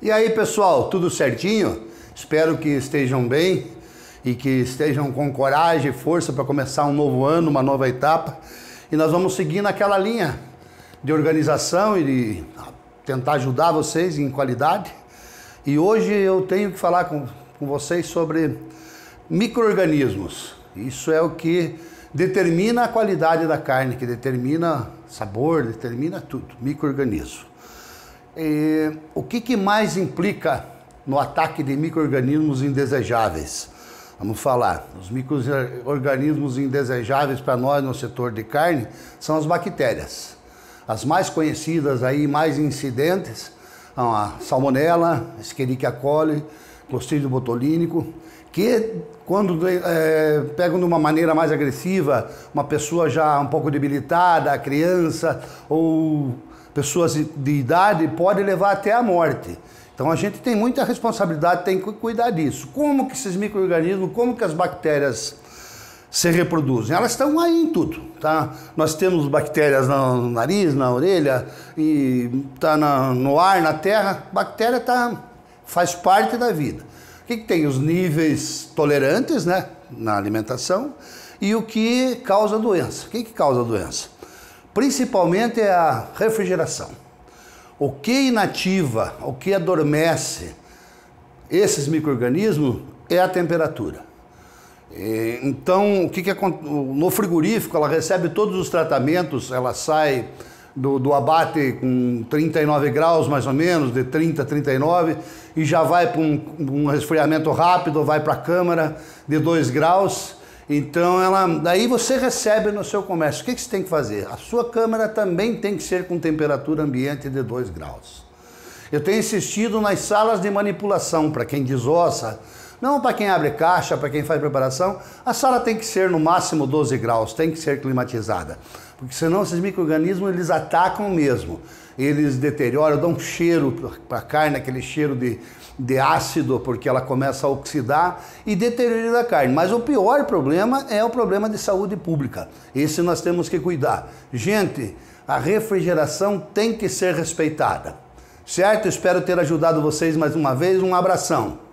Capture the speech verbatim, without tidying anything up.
E aí, pessoal, tudo certinho? Espero que estejam bem e que estejam com coragem e força para começar um novo ano, uma nova etapa. E nós vamos seguir naquela linha de organização e de tentar ajudar vocês em qualidade. E hoje eu tenho que falar com, com vocês sobre micro-organismos. Isso é o que determina a qualidade da carne, que determina sabor, determina tudo, micro-organismo. E o que, que mais implica no ataque de micro-organismos indesejáveis? Vamos falar, os micro-organismos indesejáveis para nós no setor de carne são as bactérias. As mais conhecidas aí, mais incidentes, são a Salmonella, Escherichia coli, Clostridium botulínico, que quando é, pegam de uma maneira mais agressiva, uma pessoa já um pouco debilitada, a criança ou pessoas de idade, pode levar até a morte. Então a gente tem muita responsabilidade, tem que cuidar disso. Como que esses micro-organismos, como que as bactérias se reproduzem? Elas estão aí em tudo, tá? Nós temos bactérias no nariz, na orelha, e tá na, no ar, na terra. Bactéria tá, faz parte da vida. O que, que tem? Os níveis tolerantes, né, na alimentação, e o que causa doença. O que, que causa doença? Principalmente é a refrigeração. O que inativa, o que adormece esses micro-organismos é a temperatura. Então, o que que acontece? No frigorífico, ela recebe todos os tratamentos, ela sai do, do abate com trinta e nove graus, mais ou menos, de trinta a trinta e nove, e já vai para um, um resfriamento rápido, vai para a câmara de dois graus. Então, ela, daí você recebe no seu comércio. O que que você tem que fazer? A sua câmara também tem que ser com temperatura ambiente de dois graus. Eu tenho insistido nas salas de manipulação, para quem desossa, não para quem abre caixa, para quem faz preparação, a sala tem que ser no máximo doze graus, tem que ser climatizada. Porque senão esses micro-organismos, eles atacam mesmo. Eles deterioram, dão um cheiro para a carne, aquele cheiro de, de ácido, porque ela começa a oxidar e deteriora a carne. Mas o pior problema é o problema de saúde pública. Esse nós temos que cuidar. Gente, a refrigeração tem que ser respeitada. Certo? Espero ter ajudado vocês mais uma vez. Um abração.